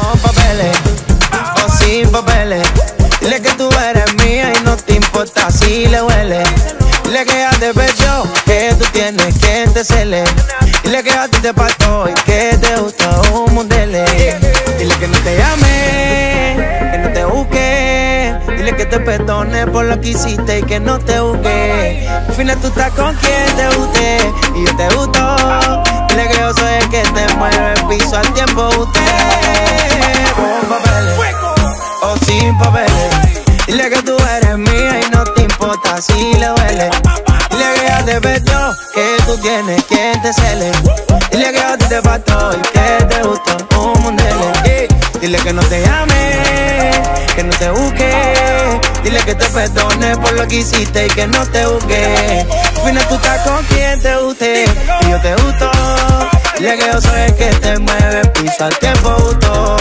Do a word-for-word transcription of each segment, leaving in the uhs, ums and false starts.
con papeles o sin papeles. Dile que tú eres mía y no te importa si le huele. Dile que ya te pecho, que tú tienes quien te cele. Dile que a ti te pasó y que te gusta un modelo. Dile que no te llame, que no te busque. Dile que te perdone por lo que hiciste y que no te busque. Al final tú estás con quien te guste y yo te gusto. Dile que yo soy el que te mueve el piso al tiempo usted. Con papeles o sin papeles. Dile que tú eres mía y no te importa si le duele. Dile que ya te perdió, que tú tienes quien te cele. Dile que a ti te faltó y que te gustó un mundele. Dile que no te llame, que no te busque. Dile que te perdone por lo que hiciste y que no te busque. Al final tú estás con quien te guste y yo te gusto. Dile que yo soy el que te mueve el piso al tiempo justo.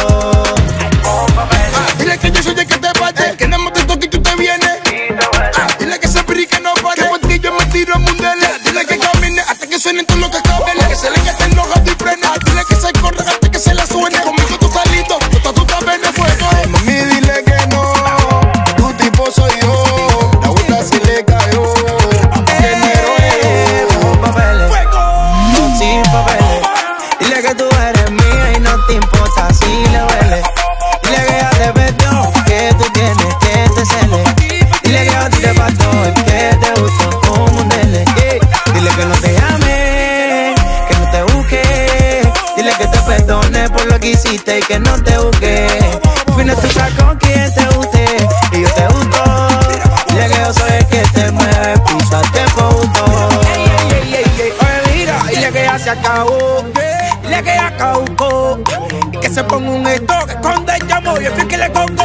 Dile que yo soy el que te parte, que nada más te toque y tú te vienes. Ah, dile que se piri que no pare, que por ti yo me tiro a mundeles. Dile que camine hasta que suenen todos los cascabeles, que se le gasten los gatos y frene. Dile que se corra hasta que se la suene. Conmigo tú estás listo, tú estás, tú estás ven de fuego. Mami, dile que no, tu tipo soy yo. La vuelta se le cayó, que negro es. Con papeles o sin papeles. Dile que tú eres mía y no te importa si le duele. Dile que ya te perdió, que tú tienes que te cele. Dile que a ti te pasó y que te gustó un mundele. Dile que no te llame, que no te busque. Dile que te perdone por lo que hiciste y que no te busque. Al final tú estás con quien te guste y yo te gusto. Dile que yo soy el que te mueve, piso al tiempo justo. Oye mira, dile que ya se acabó. Dile que ya acabó y que se ponga un esto que esconde el llamo y el fin que le congo.